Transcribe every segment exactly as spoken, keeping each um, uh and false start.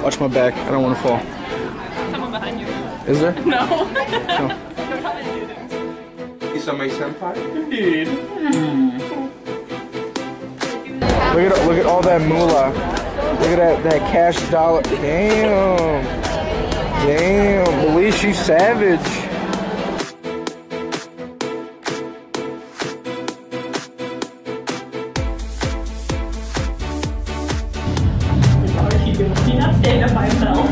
Watch my back. I don't want to fall. Someone behind you. Is there? No. No. Don't tell me to do things. Is that my senpai? Dude. Look at look at all that moolah. Look at that that cash dollar. Damn. Damn. Believe she's savage. He's not staying up by himself.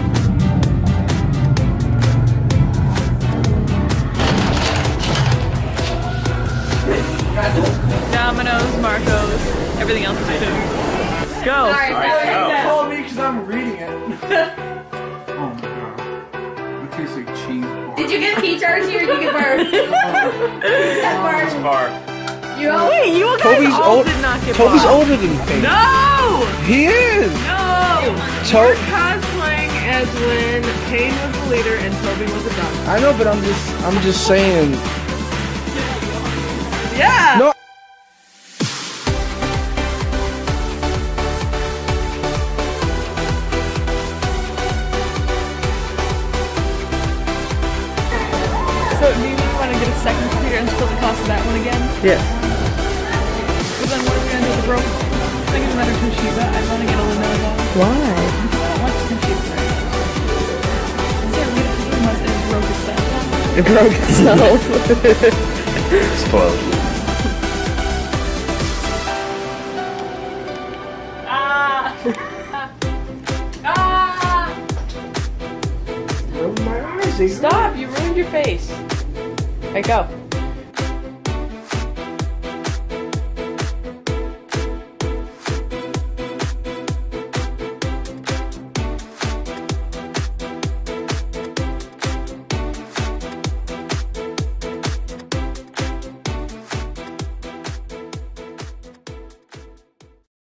Domino's, Marco's, everything else is food. Go! Sorry, sorry. Don't call me because I'm reading it. Oh my god. It tastes like cheese. Did you get peach Archie or did you get barf? barf. Barf. You all Wait, you guys Toby's all old, did not get Toby's barf. older than Peyton. No! He is! No! To We're cosplaying as when Payne was the leader and Toby was the doctor. I know, but I'm just I'm just saying. Yeah! No. So, do you want to get a second computer and split the cost of that one again? Yeah. But then what are we going to do with the broke? I think it's better Toshiba. I want to get a Lenovo. Why? I want Toshiba, right? Instead, we get a must it broke itself. It broke itself. Spoiled. Ah! Ah! Open my eyes. Stop! You ruined your face. Okay, go.